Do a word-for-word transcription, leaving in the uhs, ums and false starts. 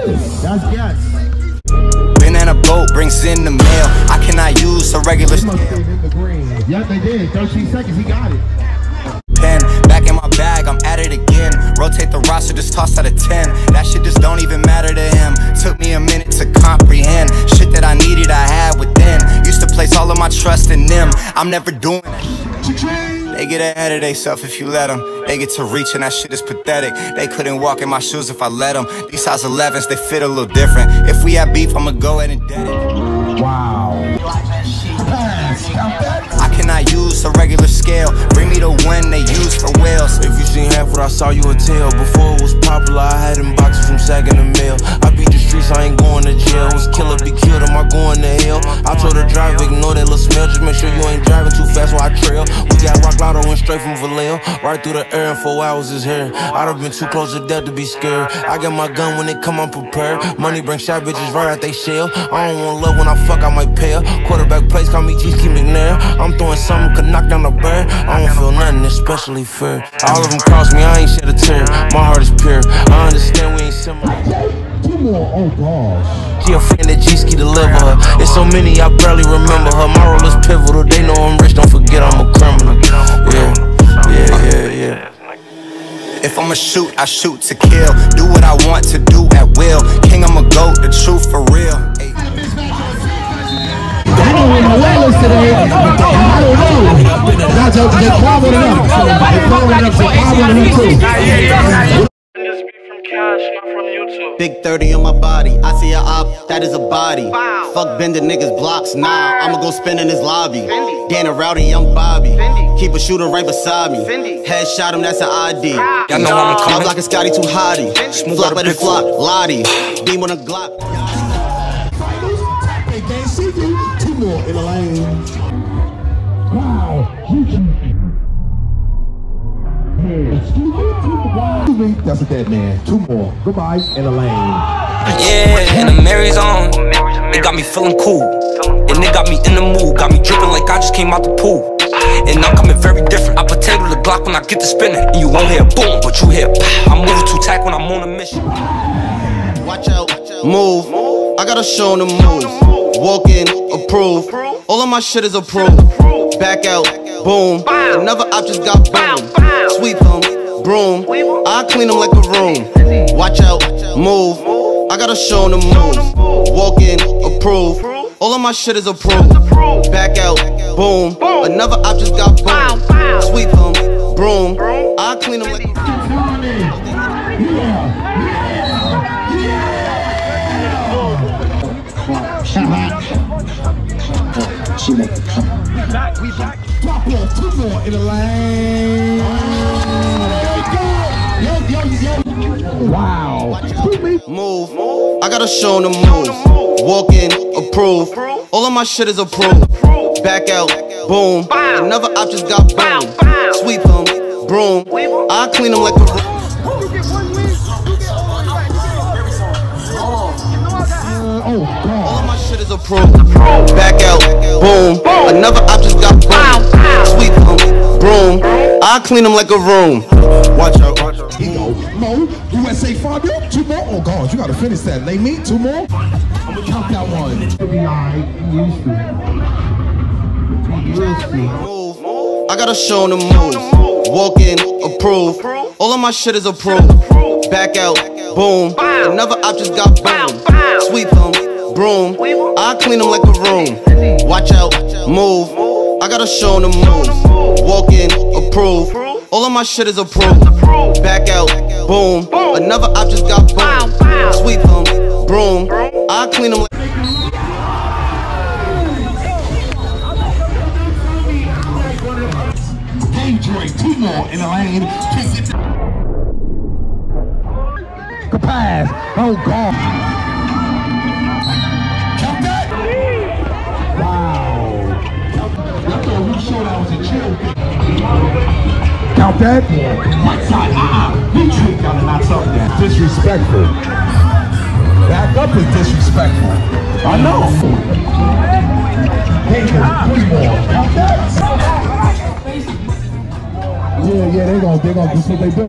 this? That's gas. Been in a boat, brings in the mail. I cannot use a regular They must have been in the green. Yep, they did. thirteen seconds, he got it. pen. Back in my bag, I'm at it again. Rotate the roster, just toss out a ten. That shit just don't even matter to him. Took me a minute to comprehend. Shit that I needed, I had within. Used to place all of my trust in them. I'm never doing that. They get ahead of theyself if you let them. They get to reach and that shit is pathetic. They couldn't walk in my shoes if I let them. These size elevens, they fit a little different. If we have beef, I'ma go ahead and dead it. Wow. I cannot use a regular scale. Bring me the one they use for whales. If you seen half what I saw, you would tell. Before it was popular, I had them boxes from sagging the mail. I beat the streets, I ain't going to jail. Was killer, be killed, am I going to hell? I told her drive, ignore that little smell. Just make sure you ain't driving too fast while I trail. We got Rock Lotto, went straight from Vallejo. Right through the air in four hours is here. I'd have been too close to death to be scared. I get my gun when they come, I'm prepared. Money bring shot bitches right out they shell. I don't want love when I fuck, I might pay her. Quarterback plays, call me G-Ski McNair. I'm throwing something, could knock down the bird. I don't feel nothing, especially fear. All of them cross me, I ain't shed a tear. My heart is pure, I understand we ain't similar. Two more, oh gosh. She a friend that G-Ski deliver her. It's so many, I barely remember her. My role is pivotal, they know I'm rich, don't forget I'm a criminal. Yeah, yeah, yeah, yeah. If I'ma shoot, I shoot to kill. Do what I want to do at will. King, I'ma go, the truth for real. Ay. I know we're in the whalers today. I don't know. That's how they call it up. They call it up, so I want to too. Big thirty on my body, I see a op, that is a body. Wow. Fuck bending niggas blocks, nah, I'ma go spin in his lobby. Fendi. Dan a rowdy young Bobby, Fendi. Keep a shooter right beside me. Fendi. Headshot him, that's an I D. Y'all know I'm coming. Y'all blocking Scotty too hottie. Flop at the flop, Lottie. Beam on a Glock. They can't see you. Two more in the lane. Wow. Excuse me, that's a dead man. Two more. Goodbye in the lane. Yeah, and the Mary's on. It got me feeling cool. And it got me in the mood. Got me dripping like I just came out the pool. And I'm coming very different. I potato the Glock when I get to spinning. And you won't hear boom, but you hear pow. I'm moving too tight when I'm on a mission. Watch out, move. I gotta show them move. Walk in, approve. All of my shit is approved. Back out, boom. Another op just got boom. Sweep them, broom. I clean them like a room. Watch out, move. I gotta show them move. Walk in, approve. All of my shit is approved. Back out, boom. Another op just got boom. Sweep them, broom. I clean them like a She make it come. We back, we back. Drop off two more in the lane. Yo, yo, yo. Wow. Move. I gotta show them move. Walk in, approve. All of my shit is approved. Back out, boom. Another op just got boom. Sweep them, broom. I clean them like a room. Oh, God. All of my shit is approved. Back out, boom. Another op just got boom. Sweep them, broom. I clean them like a room. Watch out, watch out. Here you go. Mo, U S A Fabio. Two more. Oh, God. You got to finish that. Lay me. Two more. I'm going to count that one. Used to. Move. I gotta show them move. Walk in, approve. All of my shit is approved. Back out, boom. Another op just got boom. Sweep them, broom. I clean them like a room. Watch out, move. I gotta show them move. Walk in, approve. All of my shit is approved. Back out, boom. Another op just got boom. Sweep them, broom. I clean them like two more in the lane. Good pass. Oh, God. Count that. Wow. That's all we showed that was a chill. Count that. Right side. Ah, uh-uh. You trick y'all to not something that. Disrespectful. Back up is disrespectful. I know. Hey, three more. Count that. Yeah, yeah, they're gonna, they're gonna do what they do.